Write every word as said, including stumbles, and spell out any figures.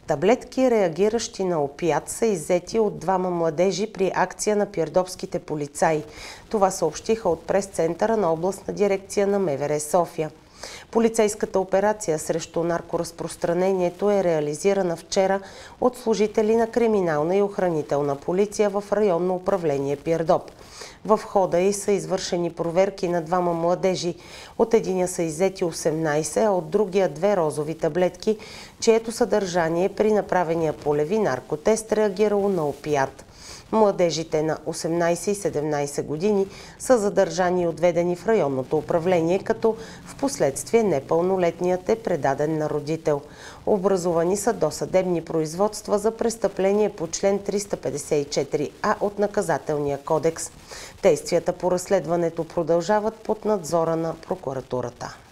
Таблетки, реагиращи на опиат, са иззети от двама младежи при акция на пирдопските полицаи. Това съобщиха от прес-центъра на областна дирекция на МВР София. Полицейската операция срещу наркоразпространението е реализирана вчера от служители на криминална и охранителна полиция в районно управление Пирдоп. В хода й са извършени проверки на двама младежи. От единия са иззети осемнайсет, а от другия две розови таблетки, чието съдържание при направения полеви наркотест реагирало на опиат. Младежите на осемнайсет и седемнайсет години са задържани и отведени в районното управление, като в последствие непълнолетният е предаден на родител. Образувани са досъдебни производства за престъпление по член триста петдесет и четири а от Наказателния кодекс. Действията по разследването продължават под надзора на прокуратурата.